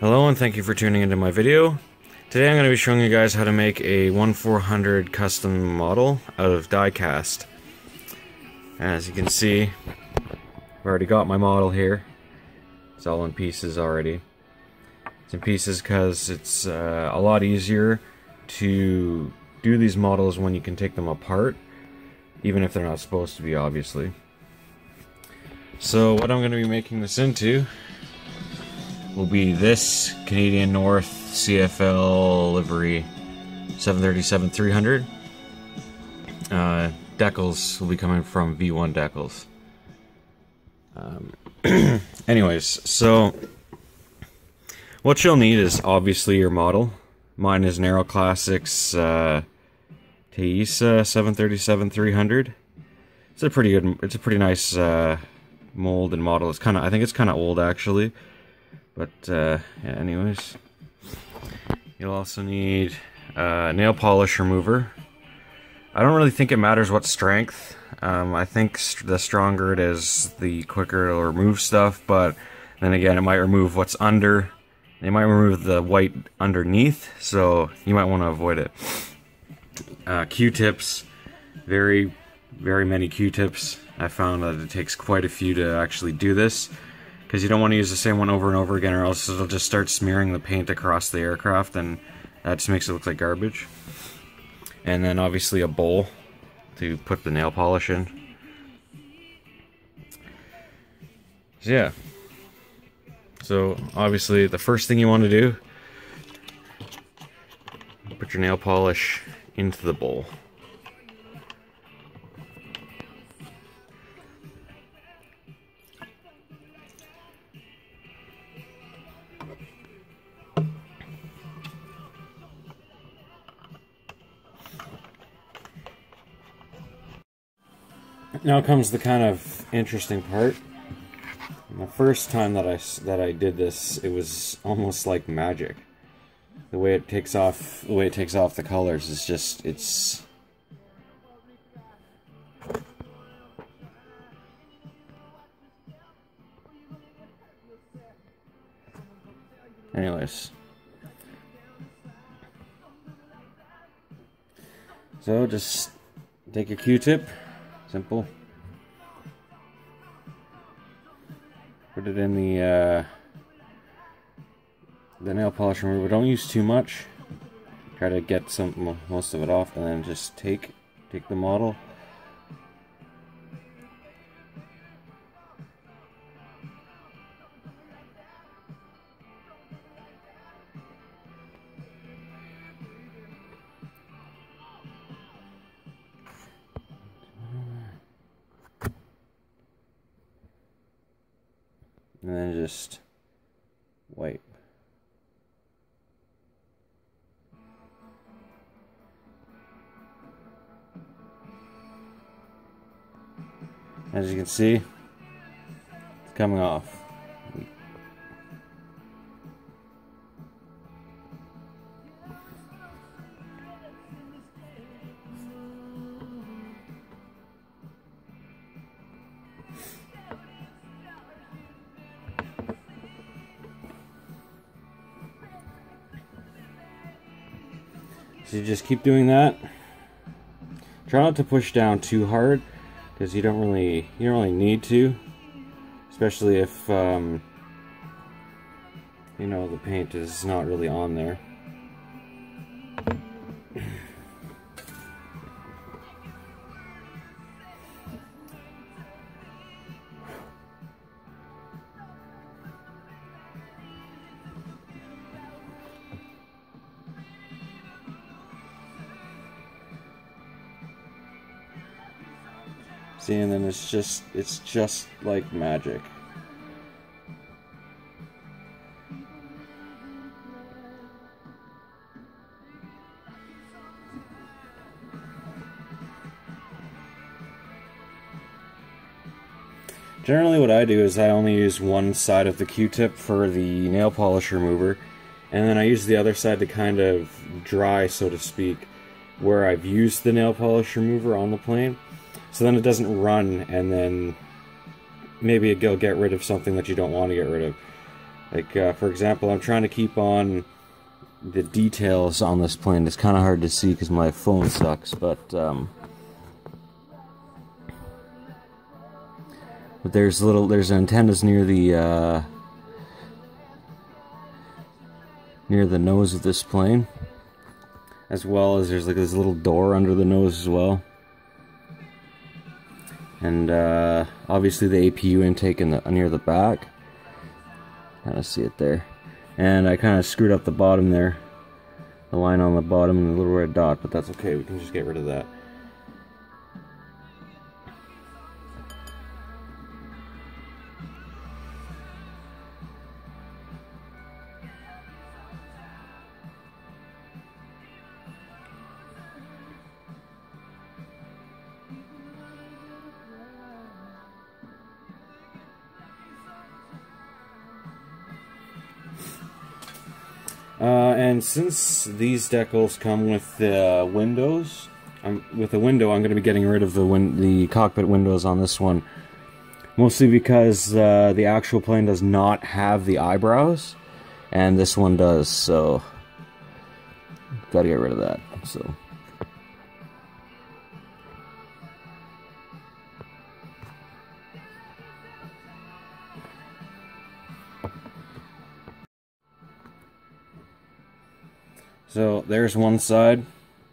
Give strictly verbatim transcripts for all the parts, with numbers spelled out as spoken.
Hello and thank you for tuning into my video. Today I'm going to be showing you guys how to make a one four hundred custom model out of diecast. As you can see, I've already got my model here. It's all in pieces already. It's in pieces because it's uh, a lot easier to do these models when you can take them apart, even if they're not supposed to be, obviously. So what I'm going to be making this into will be this Canadian North C F L livery seven thirty-seven three hundred. Uh, decals will be coming from V one decals. Um, anyways, so what you'll need is obviously your model. Mine is Narrow Classics uh, Teisa seven thirty-seven three hundred. It's a pretty good. It's a pretty nice uh, mold and model. It's kind of. I think it's kind of old actually. But, uh, yeah, anyways, you'll also need a nail polish remover. I don't really think it matters what strength. Um, I think st the stronger it is, the quicker it'll remove stuff, but then again, it might remove what's under. It might remove the white underneath, so you might want to avoid it. Uh, Q-tips, very, very many Q-tips. I found that it takes quite a few to actually do this, because you don't want to use the same one over and over again, or else it'll just start smearing the paint across the aircraft, and that just makes it look like garbage. And then obviously a bowl to put the nail polish in. So yeah. So obviously the first thing you want to do, put your nail polish into the bowl. Now comes the kind of interesting part. The first time that I, that I did this, it was almost like magic. The way it takes off, the way it takes off the colors is just, it's... Anyways. So just take your Q-tip. Simple. Put it in the uh, the nail polish remover. Don't use too much. Try to get some most of it off, and then just take take the model. And then just wipe. As you can see, it's coming off. So you just keep doing that. Try not to push down too hard, because you don't really you don't really need to, especially if um, you know the paint is not really on there. See, and then it's just, it's just like magic. Generally what I do is I only use one side of the Q-tip for the nail polish remover, and then I use the other side to kind of dry, so to speak, where I've used the nail polish remover on the plane. So then it doesn't run, and then maybe it'll get rid of something that you don't want to get rid of. Like, uh, for example, I'm trying to keep on the details on this plane. It's kind of hard to see because my phone sucks, but um, but there's little there's antennas near the uh, near the nose of this plane, as well as there's like this little door under the nose as well, and uh, obviously the A P U intake in the near the back. Kind of see it there. And I kind of screwed up the bottom there. The line on the bottom and the little red dot, but that's okay. We can just get rid of that. Uh, and since these decals come with uh, windows, I'm, with a window, I'm going to be getting rid of the win the cockpit windows on this one. Mostly because uh, the actual plane does not have the eyebrows, and this one does, so got to get rid of that. So. So there's one side.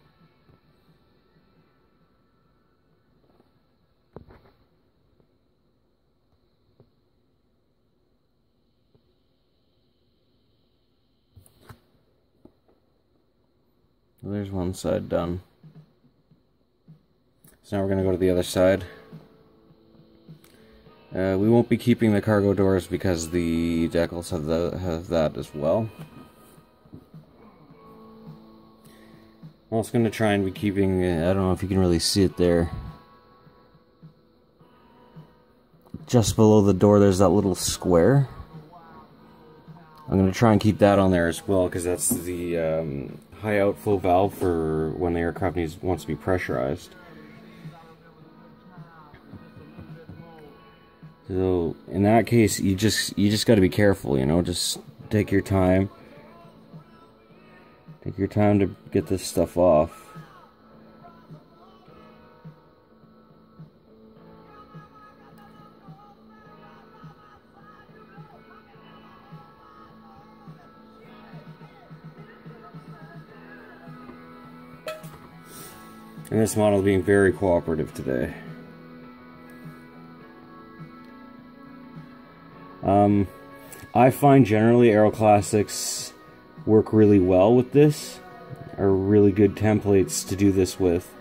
There's one side done. So now we're going to go to the other side. Uh, we won't be keeping the cargo doors because the decals have, the, have that as well. I'm also going to try and be keeping, uh, I don't know if you can really see it there. Just below the door there's that little square. I'm going to try and keep that on there as well, because that's the um, high outflow valve for when the aircraft needs wants to be pressurized. So in that case, you just you just got to be careful, you know, just take your time. Take your time to get this stuff off. And this model being very cooperative today. Um, I find generally Aero Classics work really well with this, are really good templates to do this with,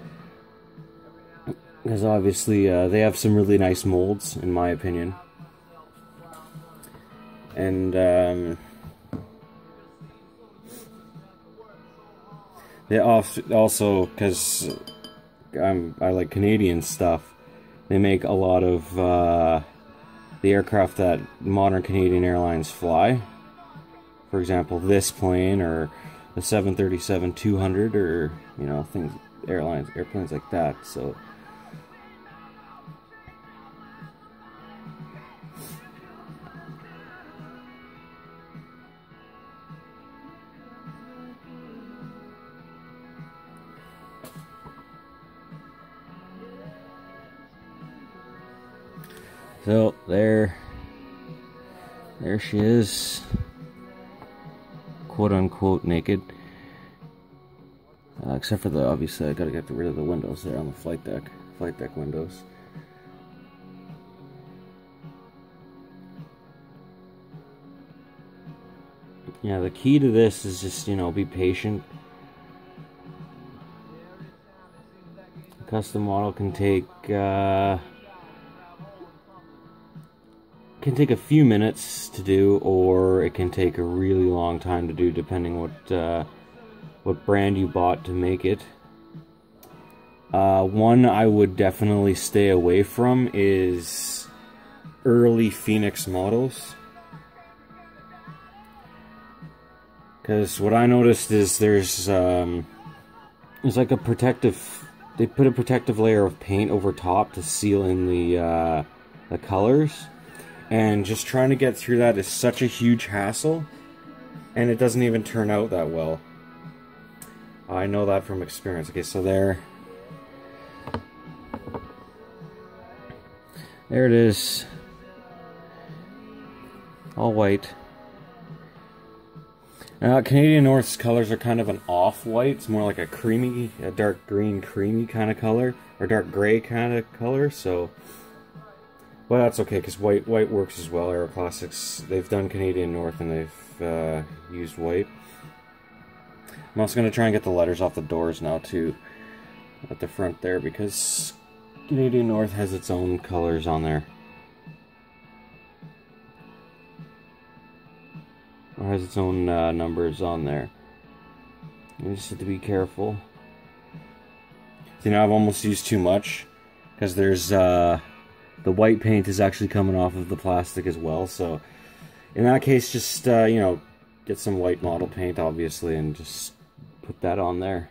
because obviously uh, they have some really nice molds in my opinion, and um, they also, because I'm I like Canadian stuff, they make a lot of uh, the aircraft that modern Canadian airlines fly. For example, this plane, or the seven thirty-seven two hundred, or, you know, things, airlines, airplanes like that, so. So, there, there she is. Quote unquote naked, uh, except for the, obviously I gotta get rid of the windows there on the flight deck, flight deck windows. Yeah, the key to this is just, you know, be patient. A custom model can take uh, can take a few minutes to do, or it can take a really long time to do, depending what uh, what brand you bought to make it. Uh, one I would definitely stay away from is early Phoenix models, because what I noticed is there's um, there's like a protective, they put a protective layer of paint over top to seal in the uh, the colors. And just trying to get through that is such a huge hassle, and it doesn't even turn out that well. I know that from experience. Okay, so there. There it is. All white. Now, Canadian North's colors are kind of an off-white. It's more like a creamy, a dark green, creamy kind of color, or dark gray kind of color. So, well, that's okay because white white works as well. Aeroclassics, they've done Canadian North and they've uh, used white. I'm also going to try and get the letters off the doors now too, at the front there, because Canadian North has its own colors on there. Or has its own uh, numbers on there. You just have to be careful. You know, I've almost used too much, because there's uh, the white paint is actually coming off of the plastic as well. So in that case, just uh, you know, get some white model paint, obviously, and just put that on there.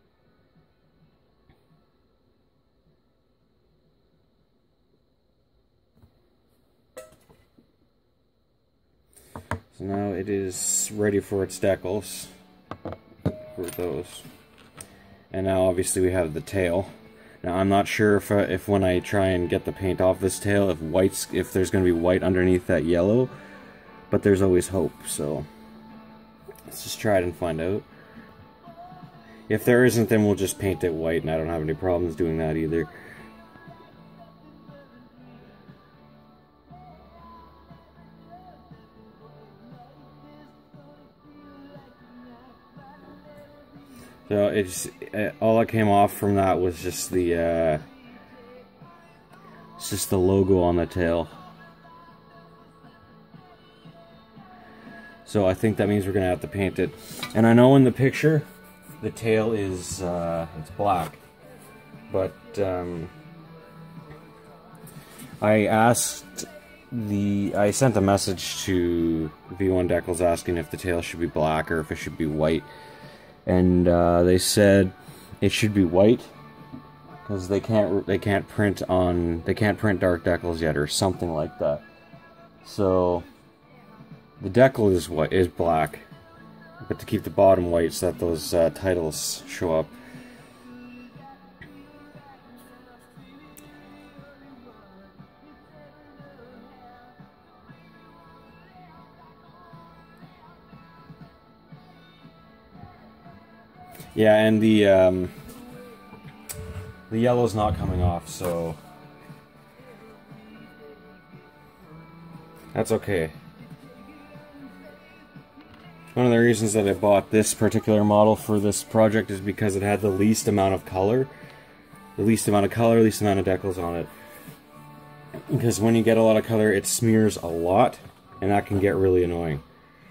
So now it is ready for its decals, for those. And now obviously we have the tail. Now I'm not sure if, uh, if when I try and get the paint off this tail, if white's, if there's going to be white underneath that yellow, but there's always hope, so let's just try it and find out. If there isn't, then we'll just paint it white, and I don't have any problems doing that either. So it's uh, all that came off from that was just the uh, it's just the logo on the tail. So I think that means we're gonna have to paint it. And I know in the picture the tail is uh, it's black, but um, I asked the I sent a message to V one Decals asking if the tail should be black or if it should be white. And uh, they said it should be white because they can't they can't print on they can't print dark decals yet or something like that. So the decal is white is black, but to keep the bottom white so that those uh, titles show up. Yeah, and the um, the yellow's not coming off, so that's okay. One of the reasons that I bought this particular model for this project is because it had the least amount of color, the least amount of color, least amount of decals on it. Because when you get a lot of color, it smears a lot, and that can get really annoying.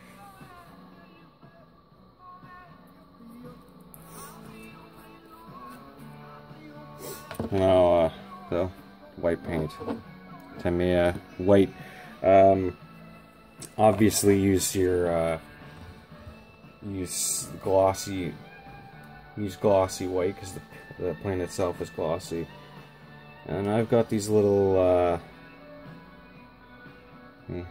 Now, uh, the white paint. Tamiya white. Um, obviously, use your uh, use glossy. Use glossy white because the, the paint itself is glossy. And I've got these little. Uh, hmm.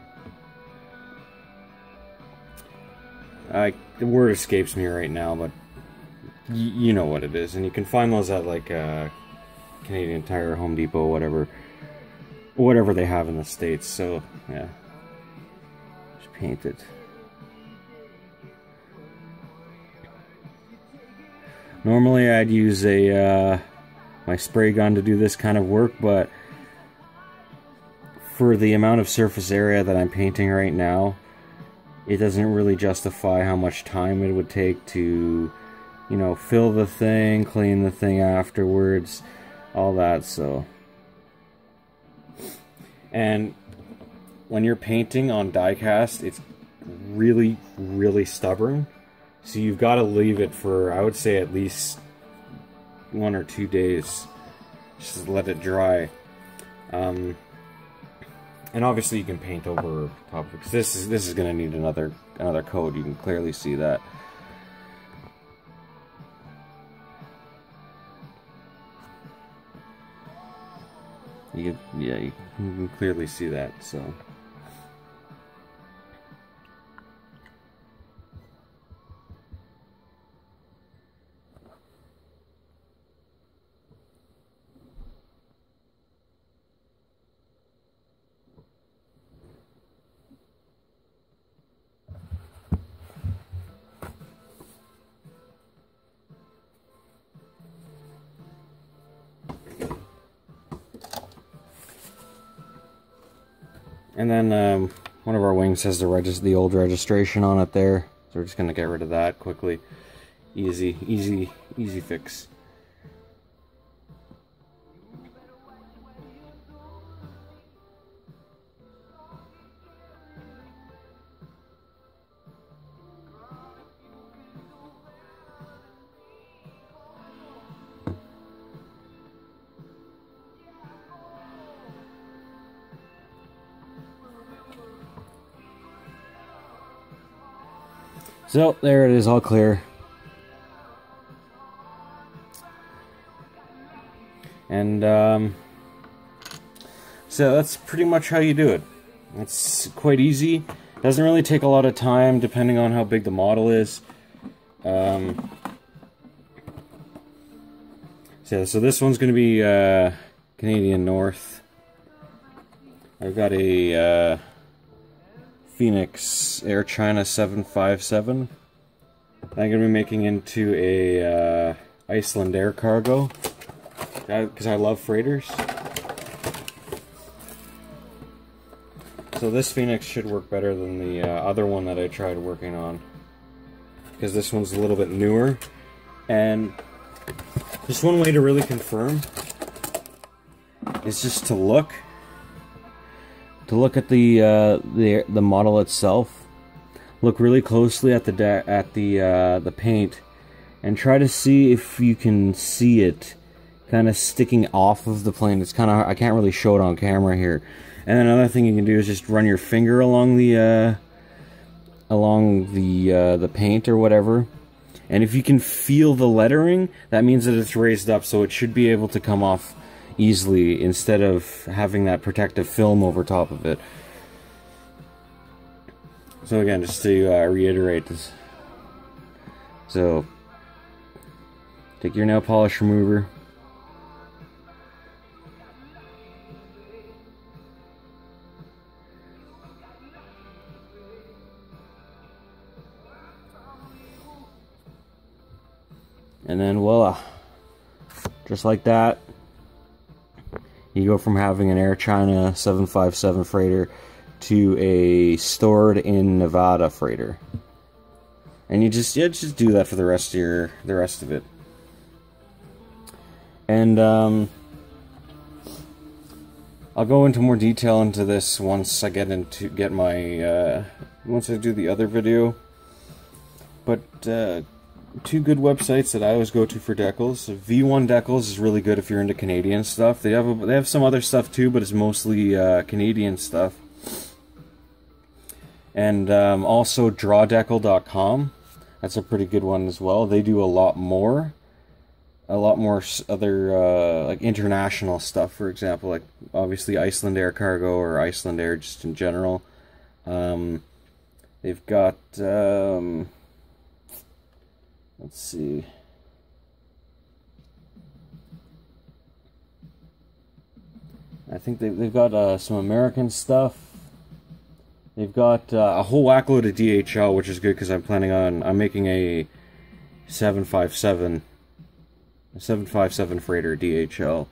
I the word escapes me right now, but y you know what it is, and you can find those at like. Uh, Canadian Tire, Home Depot, whatever, whatever they have in the States. So yeah, just paint it. Normally, I'd use a uh, my spray gun to do this kind of work, but for the amount of surface area that I'm painting right now, it doesn't really justify how much time it would take to, you know, fill the thing, clean the thing afterwards. All that, so. And when you're painting on diecast, it's really, really stubborn. So you've got to leave it for, I would say, at least one or two days. Just let it dry. Um, and obviously you can paint over top of it, because this is this is going to need another another coat. You can clearly see that. You can, yeah, you can clearly see that, so And then um, one of our wings has the regis the old registration on it there, so we're just gonna get rid of that quickly. Easy, easy, easy fix. So there it is, all clear. And um, so that's pretty much how you do it. It's quite easy. Doesn't really take a lot of time depending on how big the model is. Um, so, so this one's going to be uh, Canadian North. I've got a uh, Phoenix Air China seven five seven. I'm going to be making into a uh, Iceland Air Cargo, because I love freighters. So this Phoenix should work better than the uh, other one that I tried working on, because this one's a little bit newer. And just one way to really confirm is just to look to look at the uh, the the model itself. Look really closely at the da at the uh, the paint, and try to see if you can see it kind of sticking off of the plane. It's kind of, I can't really show it on camera here. And then another thing you can do is just run your finger along the uh, along the uh, the paint or whatever. And if you can feel the lettering, that means that it's raised up, so it should be able to come off easily instead of having that protective film over top of it. So again, just to uh, reiterate this. So take your nail polish remover. And then voila, just like that, you go from having an Air China seven five seven freighter to a stored in Nevada freighter. And you just yeah, just do that for the rest of your the rest of it. And um, I'll go into more detail into this once I get into get my uh, once I do the other video. But uh, two good websites that I always go to for decals. V one Decals is really good if you're into Canadian stuff. They have a, they have some other stuff too, but it's mostly uh, Canadian stuff. And um, also draw decal dot com. That's a pretty good one as well. They do a lot more, a lot more other uh, like international stuff. For example, like obviously Iceland Air Cargo or Iceland Air just in general. Um, they've got. Um, Let's see. I think they've, they've got uh, some American stuff. They've got uh, a whole whackload of D H L, which is good because I'm planning on, I'm making a seven five seven, a seven five seven freighter D H L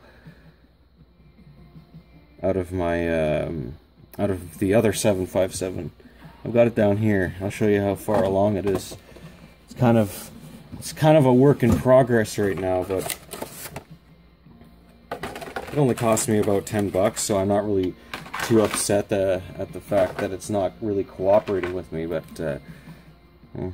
out of my, um, out of the other seven five seven. I've got it down here. I'll show you how far along it is. It's kind of... It's kind of a work in progress right now, but it only cost me about ten bucks, so I'm not really too upset the, at the fact that it's not really cooperating with me, but uh, yeah.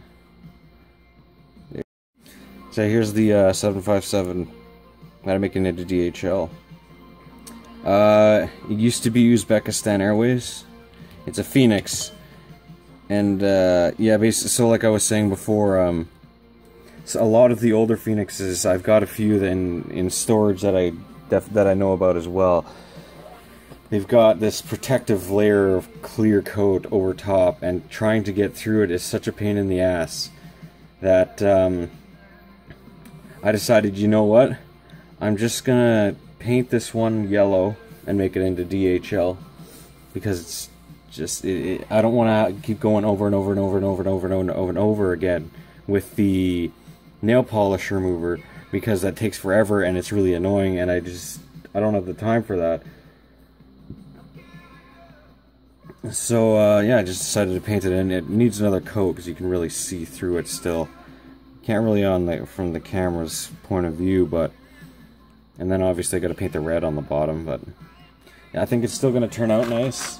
So here's the uh, seven five seven. Gotta make it into D H L. Uh, it used to be Uzbekistan Airways. It's a Phoenix. And uh, yeah, basically, so like I was saying before, um, so a lot of the older Phoenixes, I've got a few in in storage that I def that I know about as well. They've got this protective layer of clear coat over top, and trying to get through it is such a pain in the ass that um, I decided, you know what? I'm just gonna paint this one yellow and make it into D H L, because it's just it, it, I don't want to keep going over and over and over and over and over and over and over and over again with the nail polish remover, because that takes forever and it's really annoying, and I just I don't have the time for that. So, uh, yeah, I just decided to paint it in. It needs another coat because you can really see through it still. Can't really on the from the camera's point of view, but... And then obviously I gotta paint the red on the bottom, but... Yeah, I think it's still gonna turn out nice.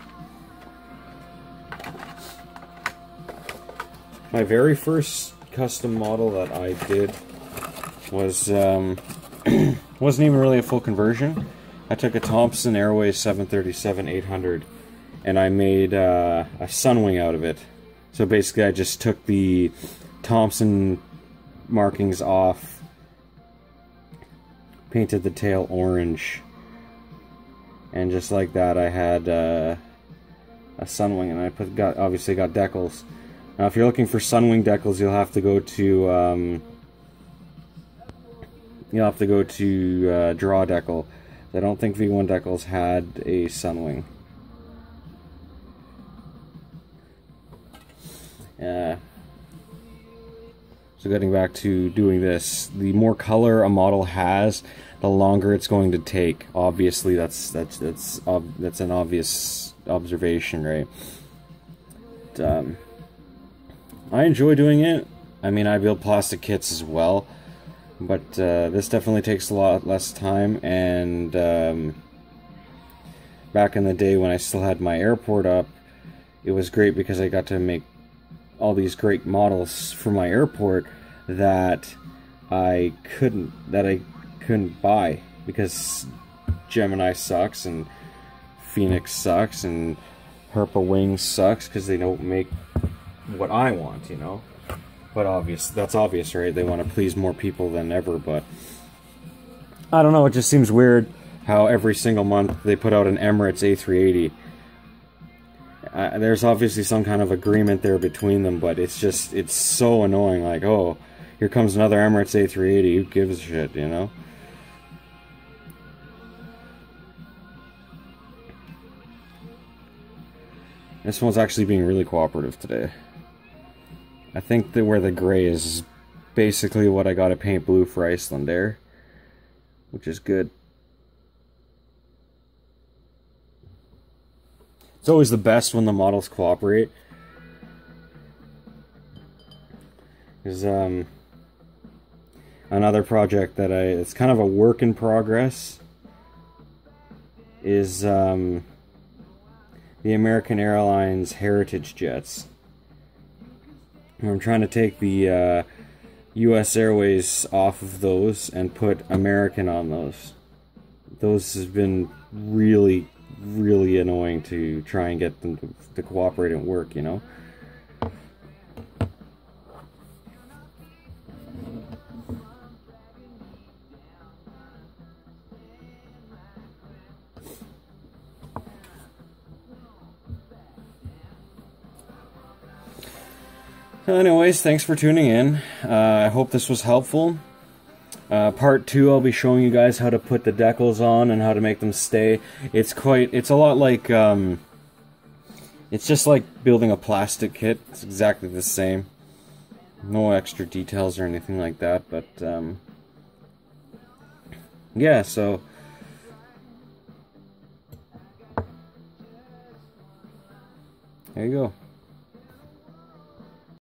My very first custom model that I did was, um... wasn't even really a full conversion. I took a Thompson Airways seven thirty-seven eight hundred and I made uh, a Sunwing out of it. So basically I just took the Thompson markings off, painted the tail orange, and just like that I had uh, a Sunwing, and I put got obviously got decals. Now if you're looking for Sunwing decals, you'll have to go to um, you'll have to go to uh, Draw Decal. I don't think V one Decals had a Sunwing. Uh, so getting back to doing this, the more color a model has, the longer it's going to take. Obviously, that's that's that's that's an obvious observation, right? But, um, I enjoy doing it. I mean, I build plastic kits as well, but uh, this definitely takes a lot less time. And um, back in the day when I still had my airport up, it was great because I got to make all these great models for my airport that I couldn't that I couldn't buy because Gemini sucks and Phoenix sucks and Herpa Wings sucks because they don't make what I want, you know. But obvious, that's obvious, right? They want to please more people than ever, but I don't know, it just seems weird how every single month they put out an Emirates A three eighty. Uh, there's obviously some kind of agreement there between them, but it's just, it's so annoying. Like, oh, here comes another Emirates A three eighty, who gives a shit, you know? This one's actually being really cooperative today. I think that where the gray is, is basically what I got to paint blue for Iceland Air, which is good. It's always the best when the models cooperate. There's um, another project that I, it's kind of a work in progress, is um, the American Airlines Heritage Jets. I'm trying to take the uh, U S Airways off of those and put American on those. Those have been really, really annoying to try and get them to, to cooperate and work, you know? Anyways, thanks for tuning in. Uh, I hope this was helpful. Uh, part two, I'll be showing you guys how to put the decals on and how to make them stay. It's quite, it's a lot like, um, it's just like building a plastic kit. It's exactly the same. No extra details or anything like that, but, um, yeah, so, there you go.